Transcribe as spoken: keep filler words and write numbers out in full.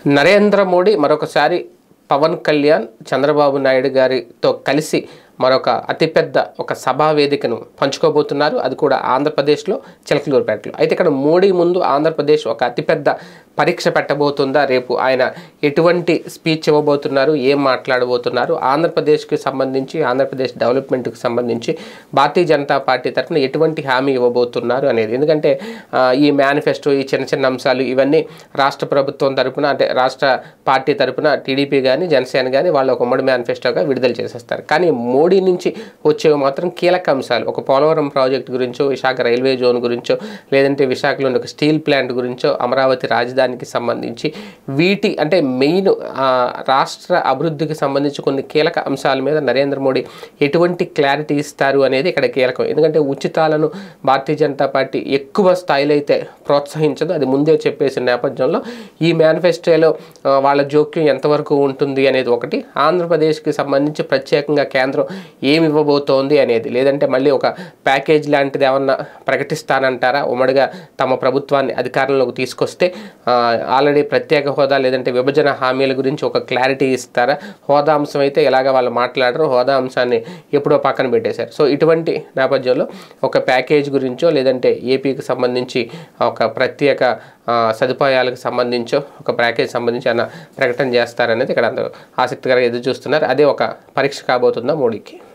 నరేంద్ర మోడీ మరొకసారి పవన్ కళ్యాణ్ చంద్రబాబు నాయుడు గారితో కలిసి మరొక అతిపెద్ద ఒక సభా వేదికను పంచుకోబోతున్నారు. అది కూడా ఆంధ్రప్రదేశ్లో చిలకలూరుపేటలో. అయితే ఇక్కడ మోడీ ముందు ఆంధ్రప్రదేశ్ ఒక అతిపెద్ద పరీక్ష పెట్టబోతుందా? రేపు ఆయన ఎటువంటి స్పీచ్ ఇవ్వబోతున్నారు, ఏం మాట్లాడబోతున్నారు, ఆంధ్రప్రదేశ్కి సంబంధించి ఆంధ్రప్రదేశ్ డెవలప్మెంట్కి సంబంధించి భారతీయ జనతా పార్టీ తరఫున ఎటువంటి హామీ ఇవ్వబోతున్నారు అనేది. ఎందుకంటే ఈ మేనిఫెస్టో, ఈ చిన్న చిన్న అంశాలు ఇవన్నీ రాష్ట్ర ప్రభుత్వం తరఫున అంటే రాష్ట్ర పార్టీ తరఫున టీడీపీ కానీ జనసేన కానీ వాళ్ళు ఒక ఉమ్మడి మేనిఫెస్టోగా విడుదల చేసేస్తారు. కానీ మోడీ నుంచి వచ్చేవి మాత్రం కీలక అంశాలు. ఒక పోలవరం ప్రాజెక్ట్ గురించో, విశాఖ రైల్వే జోన్ గురించో, లేదంటే విశాఖలోని ఒక స్టీల్ ప్లాంట్ గురించో, అమరావతి రాజధానికి సంబంధించి వీటి అంటే మెయిన్ రాష్ట్ర అభివృద్ధికి సంబంధించి కొన్ని కీలక అంశాల మీద నరేంద్ర మోడీ ఎటువంటి క్లారిటీ ఇస్తారు అనేది ఇక్కడ కీలకం. ఎందుకంటే ఉచితాలను భారతీయ జనతా పార్టీ ఎక్కువ స్థాయిలో అయితే ప్రోత్సహించదు, అది ముందే చెప్పేసిన నేపథ్యంలో ఈ మేనిఫెస్టోలో వాళ్ళ జోక్యం ఎంతవరకు ఉంటుంది అనేది ఒకటి. ఆంధ్రప్రదేశ్కి సంబంధించి ప్రత్యేకంగా కేంద్రం ఏమి ఇవ్వబోతోంది అనేది, లేదంటే మళ్ళీ ఒక ప్యాకేజ్ లాంటిది ఏమన్నా ప్రకటిస్తానంటారా? ఉమ్మడిగా తమ ప్రభుత్వాన్ని అధికారంలోకి తీసుకొస్తే ఆల్రెడీ ప్రత్యేక హోదా లేదంటే విభజన హామీల గురించి ఒక క్లారిటీ ఇస్తారా? హోదా అంశం అయితే ఎలాగ వాళ్ళు మాట్లాడరు, హోదా అంశాన్ని ఎప్పుడో పక్కన పెట్టేశారు. సో ఇటువంటి నేపథ్యంలో ఒక ప్యాకేజ్ గురించో లేదంటే ఏపీకి సంబంధించి ఒక ప్రత్యేక సదుపాయాలకు సంబంధించో ఒక ప్యాకేజ్ సంబంధించి అన్న ప్రకటన చేస్తారనేది ఇక్కడ అందరూ ఆసక్తికరంగా ఎదురు చూస్తున్నారు. అదే ఒక పరీక్ష కాబోతుందా మోడీకి?